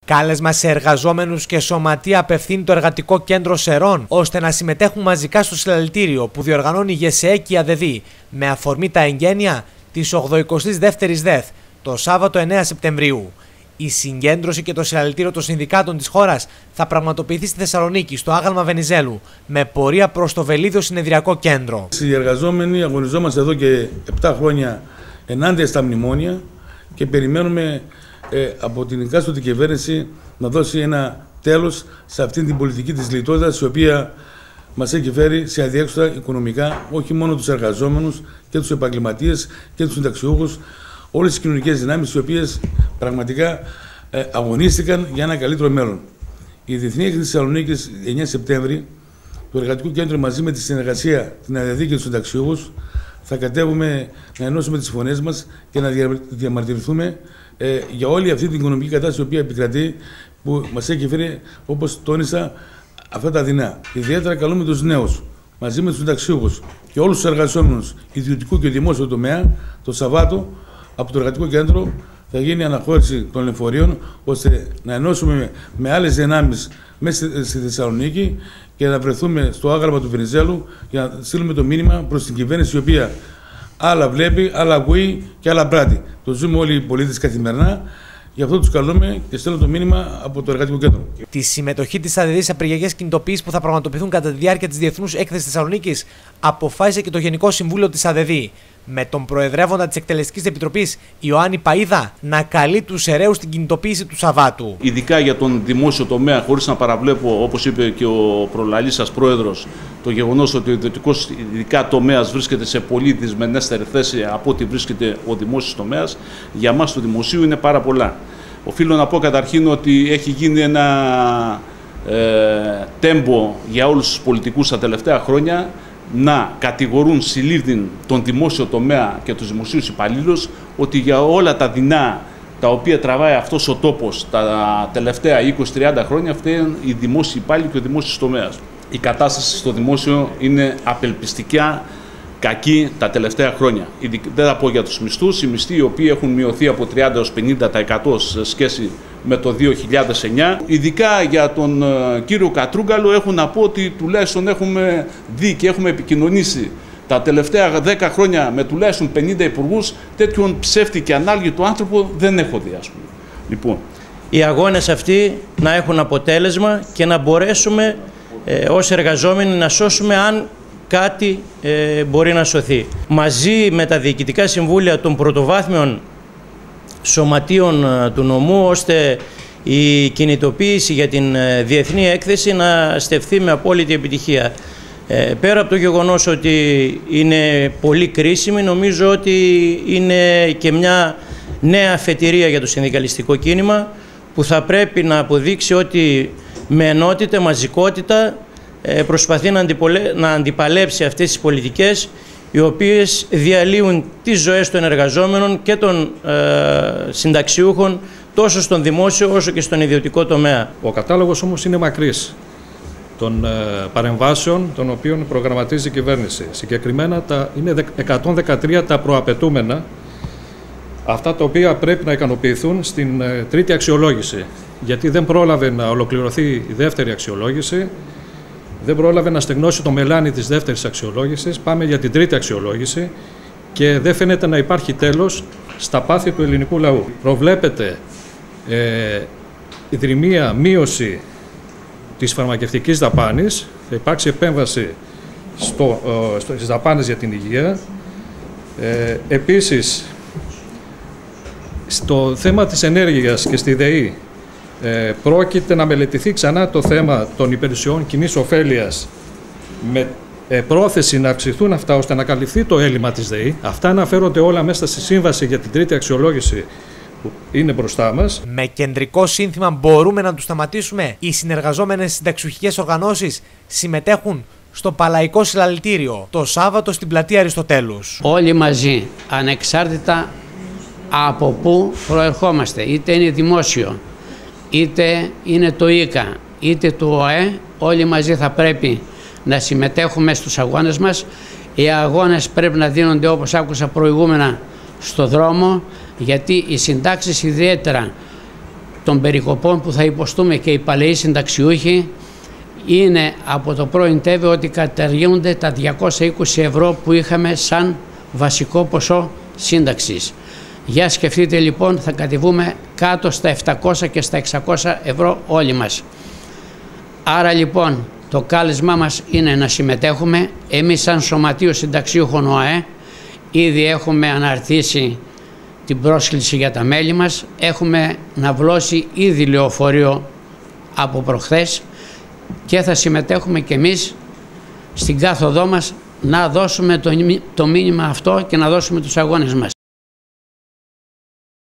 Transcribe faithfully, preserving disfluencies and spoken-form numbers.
Κάλεσμα σε εργαζόμενους και σωματεία απευθύνει το Εργατικό Κέντρο Σερών, ώστε να συμμετέχουν μαζικά στο συλλαλητήριο που διοργανώνει η ΓΕΣΕΕ και η ΑΔΕΔΗ με αφορμή τα εγγένεια της ογδοηκοστής δεύτερης ΔΕΘ το Σάββατο εννέα Σεπτεμβρίου. Η συγκέντρωση και το συλλαλητήριο των συνδικάτων της χώρας θα πραγματοποιηθεί στη Θεσσαλονίκη, στο άγαλμα Βενιζέλου, με πορεία προς το Βελίδιο Συνεδριακό Κέντρο. Οι εργαζόμενοι αγωνιζόμαστε εδώ και επτά χρόνια ενάντια στα μνημόνια και περιμένουμε ε, από την εκάστοτε κυβέρνηση να δώσει ένα τέλος σε αυτή την πολιτική της λιτότητας, η οποία μας έχει φέρει σε αδιέξοδα οικονομικά όχι μόνο τους εργαζόμενους και τους επαγγελματίες και τους συνταξιούχους, όλες τις κοινωνικές δυνάμεις οι οποίες πραγματικά ε, αγωνίστηκαν για ένα καλύτερο μέλλον. Η Διεθνή Έκθεση Θεσσαλονίκης εννέα Σεπτέμβρη, το Εργατικό Κέντρο μαζί με τη συνεργασία, την ΑΔΕΔΗ και τους συνταξιούχους, θα κατέβουμε να ενώσουμε τις φωνές μας και να διαμαρτυρηθούμε ε, για όλη αυτή την οικονομική κατάσταση η οποία επικρατεί, που μας έχει φέρει, όπως τόνισα, αυτά τα δεινά. Ιδιαίτερα καλούμε τους νέους, μαζί με τους συνταξιούχους και όλους τους εργαζόμενους ιδιωτικού και δημόσιου τομέα, το Σαββάτο από το Εργατικό Κέντρο θα γίνει αναχώρηση των λεωφορείων, ώστε να ενώσουμε με άλλες δυνάμεις μέσα στη Θεσσαλονίκη και να βρεθούμε στο άγαλμα του Βενιζέλου για να στείλουμε το μήνυμα προς την κυβέρνηση, η οποία άλλα βλέπει, άλλα ακούει και άλλα πράττει. Το ζούμε όλοι οι πολίτες καθημερινά. Γι' αυτό τους καλούμε και στέλνω το μήνυμα από το Εργατικό Κέντρο. Τη συμμετοχή της ΑΔΕΔΗ σε απεργιακές κινητοποιήσεις που θα πραγματοποιηθούν κατά τη διάρκεια της Διεθνούς Έκθεσης Θεσσαλονίκης αποφάσισε και το Γενικό Συμβούλιο της ΑΔΕΔΗ, με τον Προεδρεύοντα της Εκτελεστικής Επιτροπής Ιωάννη Παΐδα να καλεί τους αιρέους στην κινητοποίηση του Σαββάτου. Ειδικά για τον δημόσιο τομέα, χωρίς να παραβλέπω, όπως είπε και ο προλαλής σας πρόεδρος, το γεγονός ότι ο ιδιωτικός ειδικά τομέας βρίσκεται σε πολύ δυσμενέστερη θέση από ό,τι βρίσκεται ο δημόσιος τομέας, για μας του δημοσίου είναι πάρα πολλά. Οφείλω να πω καταρχήν ότι έχει γίνει ένα ε, τέμπο για όλους τους πολιτικούς τα τελευταία χρόνια να κατηγορούν συλλήβδιν τον δημόσιο τομέα και τους δημοσίους υπαλλήλους ότι για όλα τα δεινά τα οποία τραβάει αυτός ο τόπος τα τελευταία είκοσι με τριάντα χρόνια φταίνουν οι δημόσιοι υπάλληλοι και ο δημόσιος τομέας. Η κατάσταση στο δημόσιο είναι απελπιστικά κακή τα τελευταία χρόνια. Δεν θα πω για τους μισθούς, οι μισθοί οι οποίοι έχουν μειωθεί από τριάντα έως πενήντα τοις εκατό σε σχέση με το δύο χιλιάδες εννιά. Ειδικά για τον κύριο Κατρούγκαλο έχω να πω ότι τουλάχιστον έχουμε δει και έχουμε επικοινωνήσει τα τελευταία δέκα χρόνια με τουλάχιστον πενήντα υπουργούς, τέτοιον ψεύτη και ανάλγητο άνθρωπο δεν έχω δει, ας πούμε. Λοιπόν. Οι αγώνες αυτοί να έχουν αποτέλεσμα και να μπορέσουμε ε, ως εργαζόμενοι να σώσουμε αν κάτι ε, μπορεί να σωθεί. Μαζί με τα διοικητικά συμβούλια των πρωτοβάθμιων σωματείων ε, του νομού, ώστε η κινητοποίηση για την ε, διεθνή έκθεση να στεφθεί με απόλυτη επιτυχία. Ε, πέρα από το γεγονός ότι είναι πολύ κρίσιμη, νομίζω ότι είναι και μια νέα αφετηρία για το συνδικαλιστικό κίνημα, που θα πρέπει να αποδείξει ότι με ενότητα, μαζικότητα προσπαθεί να, αντιπολέ... να αντιπαλέψει αυτές τις πολιτικές, οι οποίες διαλύουν τις ζωές των εργαζόμενων και των ε, συνταξιούχων, τόσο στον δημόσιο όσο και στον ιδιωτικό τομέα. Ο κατάλογος όμως είναι μακρύς των ε, παρεμβάσεων των οποίων προγραμματίζει η κυβέρνηση. Συγκεκριμένα τα, είναι εκατόν δεκατρία τα προαπαιτούμενα, αυτά τα οποία πρέπει να ικανοποιηθούν στην ε, τρίτη αξιολόγηση, γιατί δεν πρόλαβε να ολοκληρωθεί η δεύτερη αξιολόγηση. Δεν πρόλαβε να στεγνώσει το μελάνι της δεύτερης αξιολόγησης. Πάμε για την τρίτη αξιολόγηση και δεν φαίνεται να υπάρχει τέλος στα πάθη του ελληνικού λαού. Προβλέπεται ε, ιδρυμία μείωση της φαρμακευτικής δαπάνης, θα υπάρξει επέμβαση στο, ε, στις δαπάνες για την υγεία. Ε, επίσης, στο θέμα της ενέργειας και στη ΔΕΗ, Ε, πρόκειται να μελετηθεί ξανά το θέμα των υπηρεσιών κοινής ωφέλειας με ε, πρόθεση να αυξηθούν αυτά ώστε να καλυφθεί το έλλειμμα της ΔΕΗ. Αυτά αναφέρονται όλα μέσα στη σύμβαση για την τρίτη αξιολόγηση που είναι μπροστά μας. Με κεντρικό σύνθημα «Μπορούμε να τους σταματήσουμε», οι συνεργαζόμενες συνταξιουχικές οργανώσεις συμμετέχουν στο Παλαϊκό Συλλαλητήριο το Σάββατο στην πλατεία Αριστοτέλους. Όλοι μαζί, ανεξάρτητα από πού προερχόμαστε, είτε είναι δημόσιο, είτε είναι το ΙΚΑ, είτε το ΟΑΕ, όλοι μαζί θα πρέπει να συμμετέχουμε στους αγώνες μας. Οι αγώνες πρέπει να δίνονται, όπως άκουσα προηγούμενα, στο δρόμο, γιατί οι συντάξεις, ιδιαίτερα των περικοπών που θα υποστούμε και οι παλαιοί συνταξιούχοι είναι από το πρώην ΤΕΒΕ ότι καταργούνται τα διακόσια είκοσι ευρώ που είχαμε σαν βασικό ποσό σύνταξης. Για σκεφτείτε λοιπόν, θα κατεβούμε κάτω στα επτακόσια και στα εξακόσια ευρώ όλοι μας. Άρα λοιπόν το κάλεσμά μας είναι να συμμετέχουμε. Εμείς σαν Σωματείο Συνταξιούχων ΟΑΕ ήδη έχουμε αναρτήσει την πρόσκληση για τα μέλη μας. Έχουμε ναυλώσει ήδη λεωφορείο από προχθές και θα συμμετέχουμε και εμείς στην κάθοδό μας να δώσουμε το, το μήνυμα αυτό και να δώσουμε τους αγώνες μας.